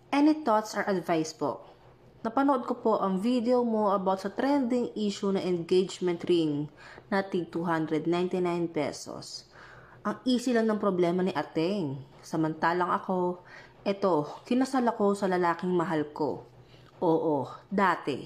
Any thoughts or advice po? Napanood ko po ang video mo about sa trending issue na engagement ring na tig 299 pesos. Ang easy lang ng problema ni Ateng. Samantalang ako, kinasal ako sa lalaking mahal ko. Oo, dati.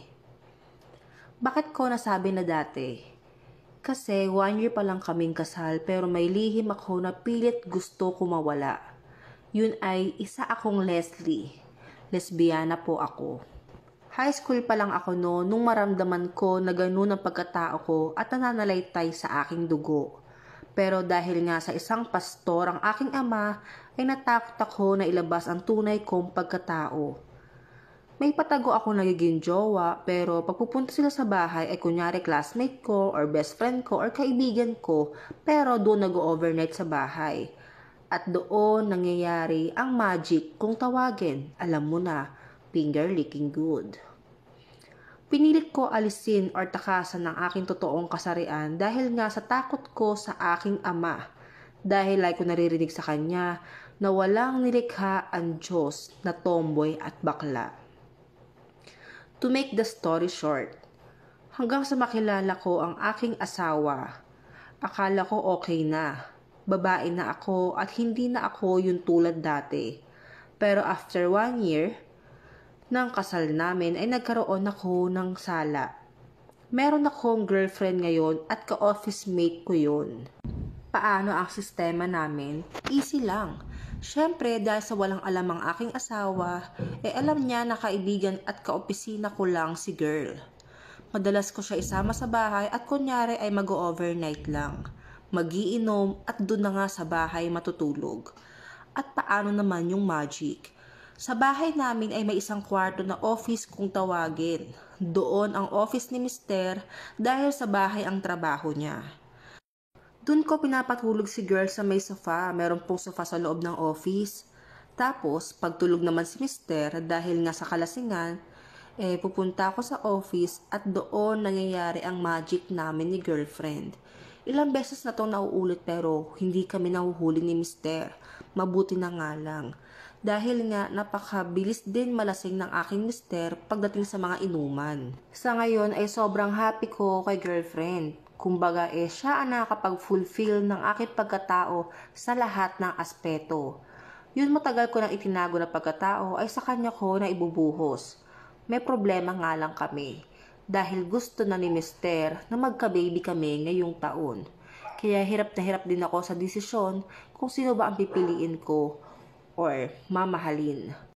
Bakit ko nasabi na dati? Kasi 1 year pa lang kaming kasal pero may lihim ako na pilit gusto ko mawala. Yun ay isa akong Leslie. Lesbiana po ako. High school pa lang ako nung maramdaman ko na ganun ang pagkatao ko at nananalaytay sa aking dugo. Pero dahil nga sa isang pastor ang aking ama ay natakot ako na ilabas ang tunay kong pagkatao. May patago ako nagiging jowa pero pagpupunta sila sa bahay ay kunyari classmate ko or best friend ko or kaibigan ko pero doon nag-overnight sa bahay. At doon nangyayari ang magic kung tawagin, alam mo na, finger licking good. Pinilit ko alisin or takasan ng aking totoong kasarian dahil nga sa takot ko sa aking ama. Dahil like ko naririnig sa kanya na walang nilikha ang Diyos na tomboy at bakla. To make the story short, hanggang sa makilala ko ang aking asawa, akala ko okay na. Babae na ako at hindi na ako yung tulad dati. Pero after 1 year ng kasal namin ay nagkaroon ako ng sala. Meron akong girlfriend ngayon at ka-office mate ko yun. Paano ang sistema namin? Easy lang. Siyempre dahil sa walang alam ang aking asawa, alam niya na kaibigan at kaopisina ko lang si girl. Madalas ko siya isama sa bahay at kunyari ay mag-overnight lang. Magiinom at doon na nga sa bahay matutulog. At paano naman yung magic? Sa bahay namin ay may isang kwarto na office kung tawagin. Doon ang office ni Mister dahil sa bahay ang trabaho niya. Doon ko pinapatulog si girl sa may sofa. Meron pong sofa sa loob ng office. Tapos pagtulog naman si Mister dahil nga sa kalasingan, pupunta ako sa office at doon nangyayari ang magic namin ni girlfriend. Ilang beses na itong nauulit pero hindi kami nahuhuli ni Mister. Mabuti na nga lang. Dahil nga napakabilis din malasing ng aking Mister pagdating sa mga inuman. Sa ngayon ay sobrang happy ko kay girlfriend. Kumbaga siya ang nakakapag-fulfill ng aking pagkatao sa lahat ng aspeto. Yun matagal ko nang itinago na pagkatao ay sa kanya ko na ibubuhos. May problema nga lang kami. Dahil gusto na ni Mister na magka-baby kami ngayong taon. Kaya hirap na hirap din ako sa desisyon kung sino ba ang pipiliin ko or mamahalin.